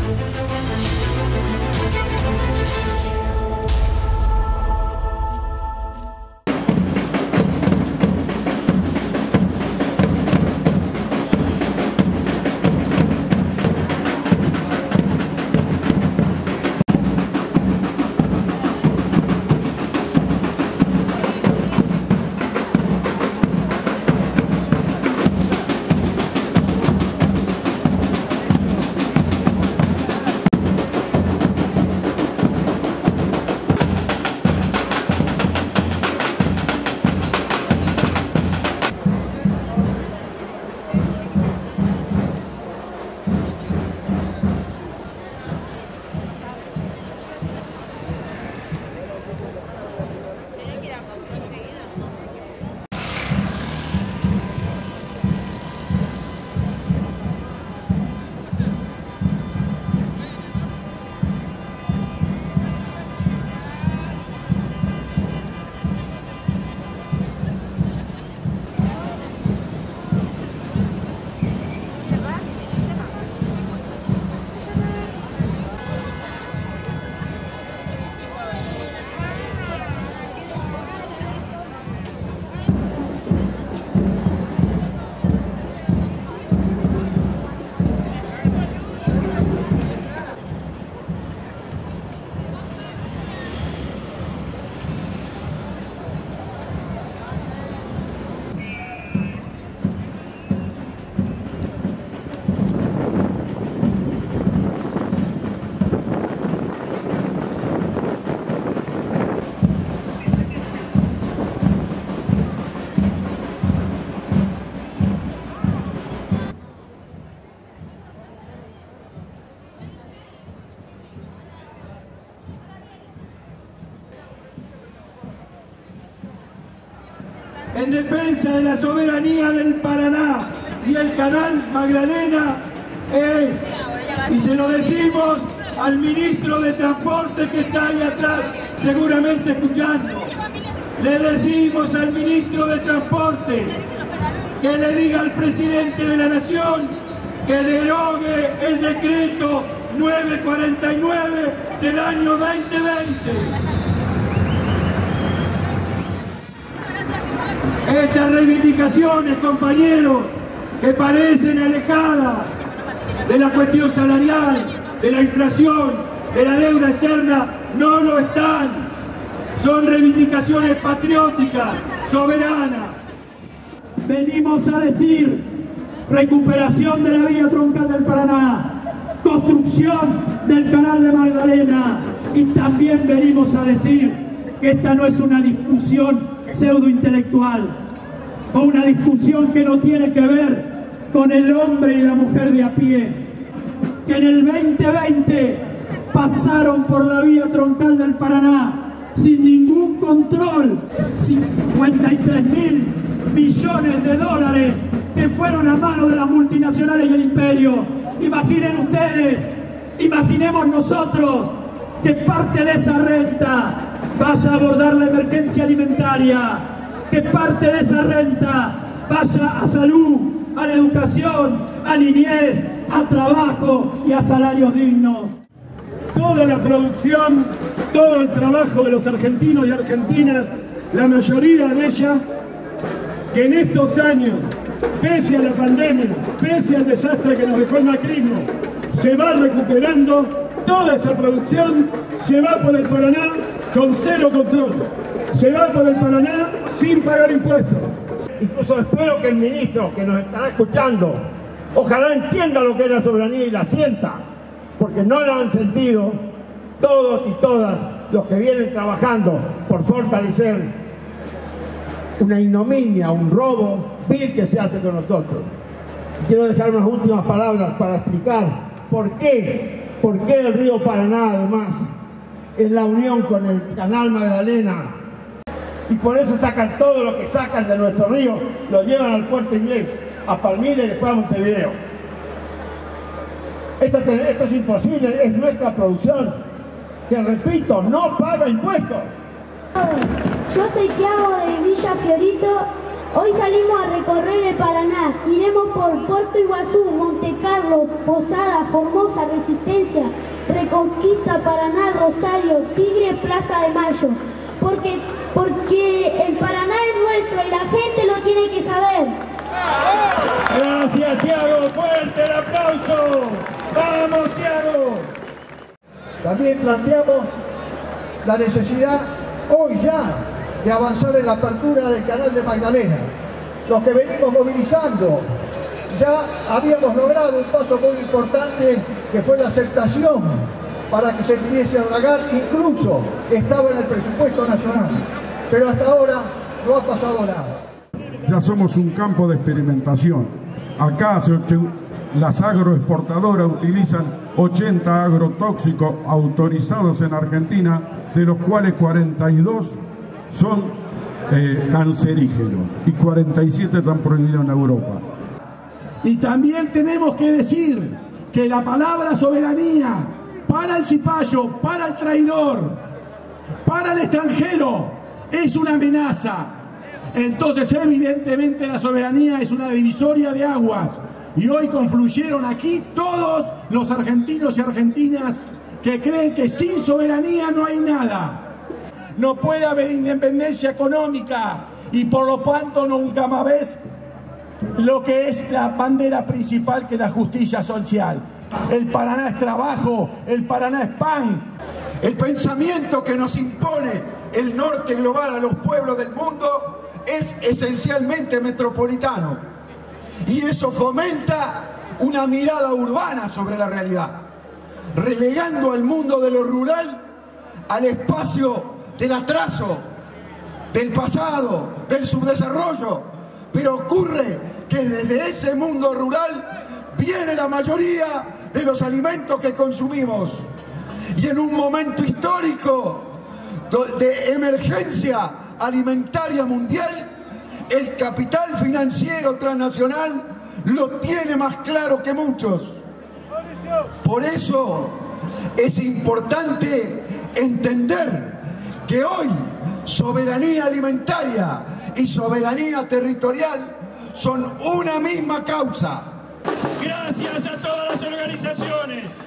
en defensa de la soberanía del Paraná y el canal Magdalena es, y se lo decimos al ministro de Transporte que está ahí atrás seguramente escuchando, le decimos al ministro de Transporte que le diga al presidente de la Nación que derogue el decreto 949 del año 2020. Estas reivindicaciones, compañeros, que parecen alejadas de la cuestión salarial, de la inflación, de la deuda externa, no lo están. Son reivindicaciones patrióticas, soberanas. Venimos a decir recuperación de la vía troncal del Paraná, construcción del canal de Magdalena, y también venimos a decir que esta no es una discusión pseudointelectual, o una discusión que no tiene que ver con el hombre y la mujer de a pie, que en el 2020 pasaron por la vía troncal del Paraná sin ningún control 53.000 millones de dólares que fueron a manos de las multinacionales y el imperio. Imaginen ustedes, imaginemos nosotros que parte de esa renta vaya a abordar la emergencia alimentaria, que parte de esa renta vaya a salud, a la educación, a niñez, a trabajo y a salarios dignos. Toda la producción, todo el trabajo de los argentinos y argentinas, la mayoría de ella, que en estos años, pese a la pandemia, pese al desastre que nos dejó el macrismo, se va recuperando. Toda esa producción se va por el Paraná con cero control, se va por el Paraná sin pagar impuestos. Incluso espero que el ministro que nos estará escuchando, ojalá entienda lo que es la soberanía y la sienta, porque no la han sentido todos y todas los que vienen trabajando por fortalecer una ignominia, un robo vil que se hace con nosotros. Quiero dejar unas últimas palabras para explicar por qué el río Paraná, además, es la unión con el canal Magdalena. Y por eso sacan todo lo que sacan de nuestro río, lo llevan al puerto inglés, a Palmira y después a Montevideo. Esto es imposible, es nuestra producción, que repito, no paga impuestos. Yo soy Tiago de Villa Fiorito. Hoy salimos a recorrer el Paraná. Iremos por Puerto Iguazú, Monte Carlo, Posada, Formosa, Resistencia, Reconquista, Paraná, Rosario, Tigre, Plaza de Mayo. Porque el Paraná es nuestro y la gente lo tiene que saber. Gracias, Tiago. Fuerte el aplauso. ¡Vamos, Tiago! También planteamos la necesidad hoy ya de avanzar en la apertura del canal de Magdalena. Los que venimos movilizando, ya habíamos logrado un paso muy importante que fue la aceptación para que se pudiese dragar, incluso estaba en el presupuesto nacional, pero hasta ahora no ha pasado nada. Ya somos un campo de experimentación. Acá las agroexportadoras utilizan 80 agrotóxicos autorizados en Argentina, de los cuales 42 son cancerígenos y 47 están prohibidos en Europa. Y también tenemos que decir que la palabra soberanía para el cipayo, para el traidor, para el extranjero, es una amenaza. Entonces, evidentemente, la soberanía es una divisoria de aguas. Y hoy confluyeron aquí todos los argentinos y argentinas que creen que sin soberanía no hay nada. No puede haber independencia económica y por lo tanto nunca más ves lo que es la bandera principal, que es la justicia social. El Paraná es trabajo, el Paraná es pan. El pensamiento que nos impone el norte global a los pueblos del mundo es esencialmente metropolitano. Y eso fomenta una mirada urbana sobre la realidad, relegando al mundo de lo rural al espacio del atraso, del pasado, del subdesarrollo. Pero ocurre que desde ese mundo rural viene la mayoría de los alimentos que consumimos. Y en un momento histórico de emergencia alimentaria mundial, el capital financiero transnacional lo tiene más claro que muchos. Por eso es importante entender que hoy soberanía alimentaria y soberanía territorial son una misma causa. Gracias a todas las organizaciones.